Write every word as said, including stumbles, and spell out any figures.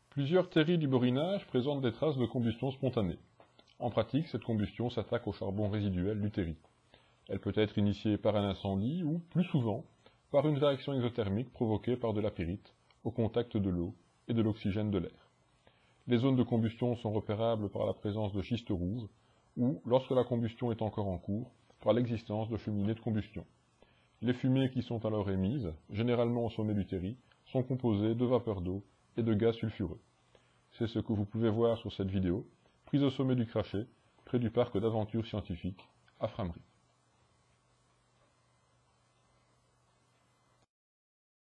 Plusieurs terrils du borinage présentent des traces de combustion spontanée. En pratique, cette combustion s'attaque au charbon résiduel du terri. Elle peut être initiée par un incendie ou, plus souvent, par une réaction exothermique provoquée par de la pyrite au contact de l'eau et de l'oxygène de l'air. Les zones de combustion sont repérables par la présence de schistes rouges ou, lorsque la combustion est encore en cours, par l'existence de cheminées de combustion. Les fumées qui sont alors émises, généralement au sommet du terri, sont composées de vapeur d'eau et de gaz sulfureux. C'est ce que vous pouvez voir sur cette vidéo, prise au sommet du Crachet, près du parc d'aventure scientifique à Frameries.